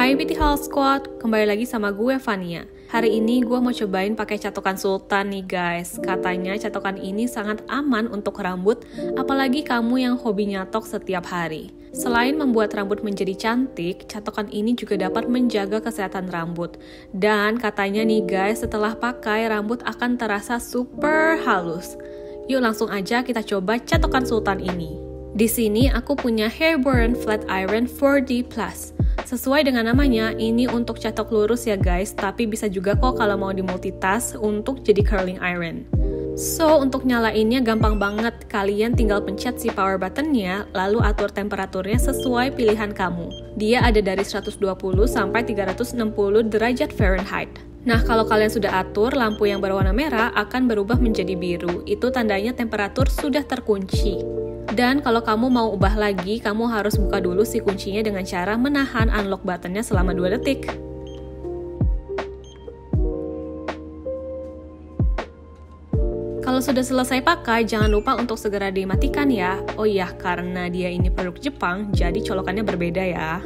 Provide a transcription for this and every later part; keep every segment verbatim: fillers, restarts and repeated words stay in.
Hai Beauty Hall Squad, kembali lagi sama gue Vania. Hari ini gue mau cobain pakai catokan sultan nih guys. Katanya catokan ini sangat aman untuk rambut, apalagi kamu yang hobi nyatok setiap hari. Selain membuat rambut menjadi cantik, catokan ini juga dapat menjaga kesehatan rambut. Dan katanya nih guys, setelah pakai rambut akan terasa super halus. Yuk langsung aja kita coba catokan sultan ini. Di sini aku punya Hairborne Flat Iron four D Plus. Sesuai dengan namanya, ini untuk catok lurus ya guys, tapi bisa juga kok kalau mau dimultitask untuk jadi curling iron. So, untuk nyalainnya gampang banget, kalian tinggal pencet si power buttonnya, lalu atur temperaturnya sesuai pilihan kamu. Dia ada dari seratus dua puluh sampai tiga ratus enam puluh derajat Fahrenheit. Nah, kalau kalian sudah atur, lampu yang berwarna merah akan berubah menjadi biru. Itu tandanya temperatur sudah terkunci. Dan kalau kamu mau ubah lagi, kamu harus buka dulu si kuncinya dengan cara menahan unlock buttonnya selama dua detik. Kalau sudah selesai pakai, jangan lupa untuk segera dimatikan ya. Oh iya, karena dia ini produk Jepang, jadi colokannya berbeda ya.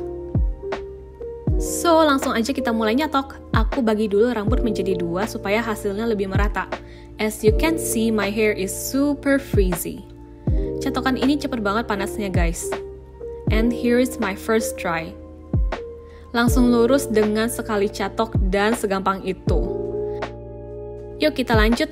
So, langsung aja kita mulai nyatok. Aku bagi dulu rambut menjadi dua supaya hasilnya lebih merata. As you can see, my hair is super frizzy. Catokan ini cepet banget panasnya guys. And here is my first try. Langsung lurus dengan sekali catok dan segampang itu. Yuk kita lanjut.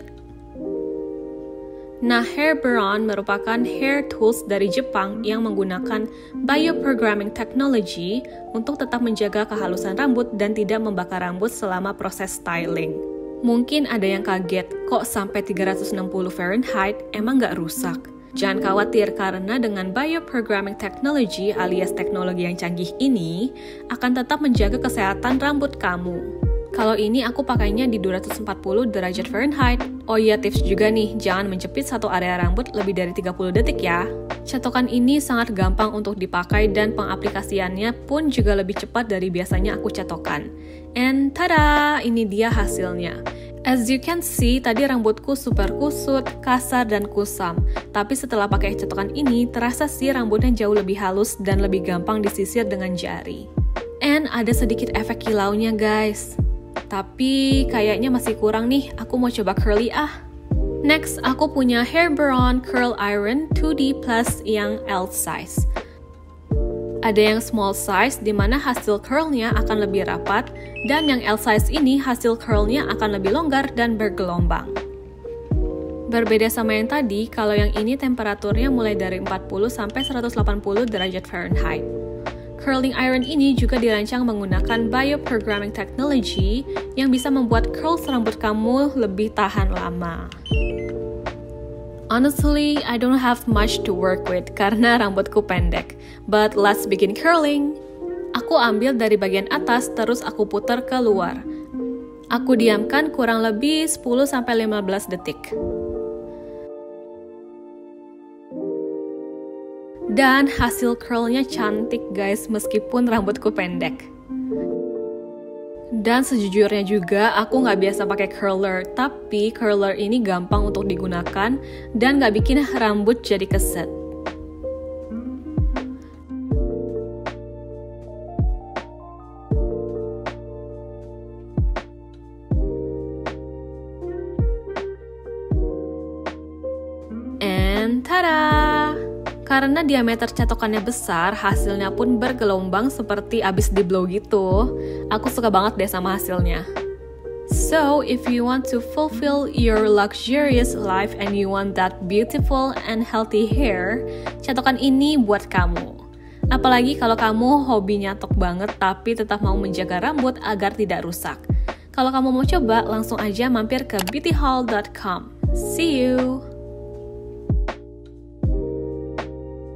Nah, Hairborne merupakan hair tools dari Jepang yang menggunakan bioprogramming technology untuk tetap menjaga kehalusan rambut dan tidak membakar rambut selama proses styling. Mungkin ada yang kaget, kok sampai tiga ratus enam puluh Fahrenheit emang nggak rusak? Jangan khawatir karena dengan bioprogramming technology alias teknologi yang canggih ini akan tetap menjaga kesehatan rambut kamu. Kalau ini aku pakainya di dua ratus empat puluh derajat Fahrenheit. Oh iya, tips juga nih, jangan menjepit satu area rambut lebih dari tiga puluh detik ya. Catokan ini sangat gampang untuk dipakai dan pengaplikasiannya pun juga lebih cepat dari biasanya aku catokan. And tada, ini dia hasilnya. As you can see, tadi rambutku super kusut, kasar, dan kusam. Tapi setelah pakai catokan ini, terasa sih rambutnya jauh lebih halus dan lebih gampang disisir dengan jari. And ada sedikit efek kilaunya guys. Tapi kayaknya masih kurang nih, aku mau coba curly ah. Next, aku punya Hairborne Curl Iron two D Plus yang L size. Ada yang small size, di mana hasil curlnya akan lebih rapat, dan yang L size ini hasil curlnya akan lebih longgar dan bergelombang. Berbeda sama yang tadi, kalau yang ini temperaturnya mulai dari empat puluh sampai seratus delapan puluh derajat Fahrenheit. Curling iron ini juga dirancang menggunakan bioprogramming technology yang bisa membuat curls rambut kamu lebih tahan lama. Honestly, I don't have much to work with karena rambutku pendek. But let's begin curling. Aku ambil dari bagian atas terus aku putar ke luar. Aku diamkan kurang lebih sepuluh sampai lima belas detik. Dan hasil curlnya cantik guys meskipun rambutku pendek. Dan sejujurnya juga aku nggak biasa pakai curler, tapi curler ini gampang untuk digunakan dan nggak bikin rambut jadi keset. And tada! Karena diameter catokannya besar, hasilnya pun bergelombang seperti abis di blow gitu. Aku suka banget deh sama hasilnya. So, if you want to fulfill your luxurious life and you want that beautiful and healthy hair, catokan ini buat kamu. Apalagi kalau kamu hobi nyatok banget tapi tetap mau menjaga rambut agar tidak rusak. Kalau kamu mau coba, langsung aja mampir ke beauty hall dot com. See you!